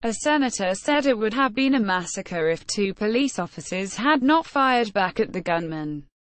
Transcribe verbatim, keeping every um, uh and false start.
A senator said it would have been a massacre if two police officers had not fired back at the gunman.